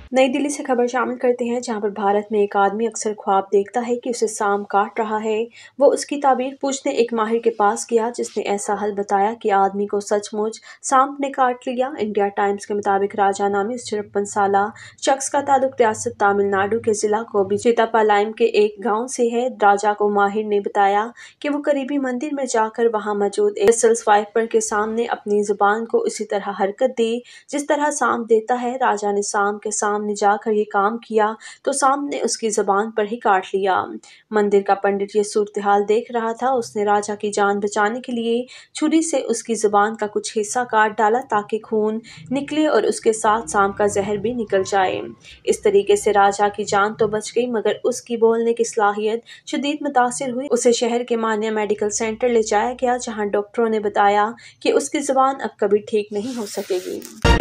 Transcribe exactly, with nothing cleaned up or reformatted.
नई दिल्ली से खबर शामिल करते हैं, जहां पर भारत में एक आदमी अक्सर ख्वाब देखता है कि उसे सांप काट रहा है। वो उसकी ताबीर पूछने एक माहिर के पास गया, जिसने ऐसा हल बताया कि आदमी को सचमुच सांप ने काट लिया। इंडिया टाइम्स के मुताबिक राजा नामी इस चौवन साला शख्स का ताल्लुक रियासत तमिलनाडु के जिला कोबी-चित्तापालयम के एक गाँव से है। राजा को माहिर ने बताया कि वो करीबी मंदिर में जाकर वहां मौजूद एक क्रिस्टल वाइपर के सामने अपनी जुबान को उसी तरह हरकत दी जिस तरह सांप देता है। राजा ने सांप के सामने जाकर ये काम किया तो सांप ने उसकी जुबान पर ही काट लिया। मंदिर का पंडित ये सूरत-हाल देख रहा था। उसने राजा की जान बचाने के लिए छुरी से उसकी जुबान का कुछ हिस्सा काट डाला ताकि खून निकले और उसके साथ सांप का जहर भी निकल जाए। इस तरीके से राजा की जान तो बच गई, मगर उसकी बोलने की सलाहियत शदीद मुतासिर हुई। उसे शहर के मान्या मेडिकल सेंटर ले जाया गया, जहां डॉक्टरों ने बताया कि उसकी जुबान अब कभी ठीक नहीं हो सकेगी।